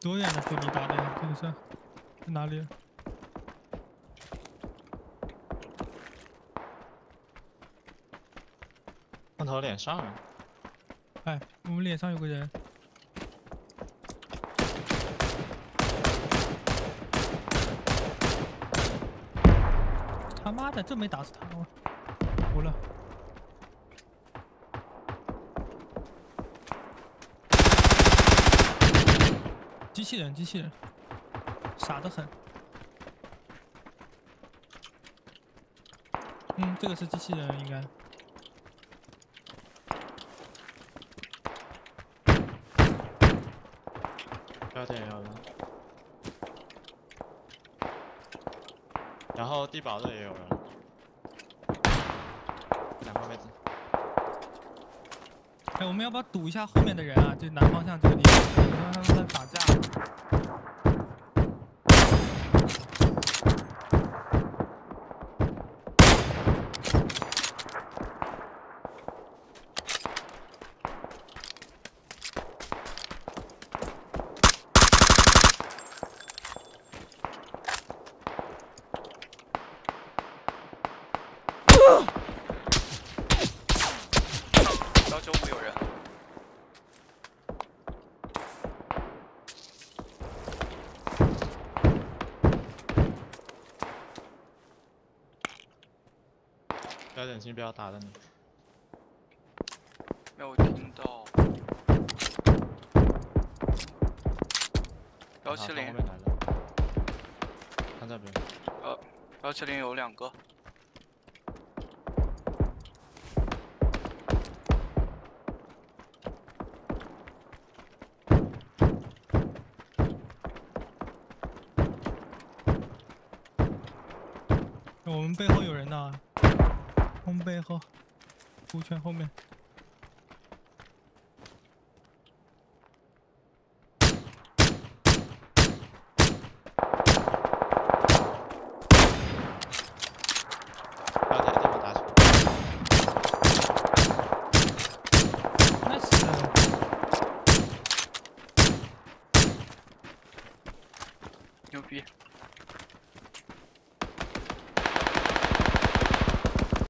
多远的距离打的呀？这个是在哪里？ 碰头脸上了。 哎，我们脸上有个人。他妈的，这没打死他，我服了。机器人，机器人，傻得很。这个是机器人，应该。 标点也有人，然后地堡这也有人，两个位置。 哎，我们要不要堵一下后面的人啊？就南方向这个地方，他们在打架。 195有人。 标点星标打的你。 没有听到。170。 后面来了。看这边。 170有2个。 我们背后有人呢，我们背后，图圈后面。 不要在地方打起来。 nice。 牛逼！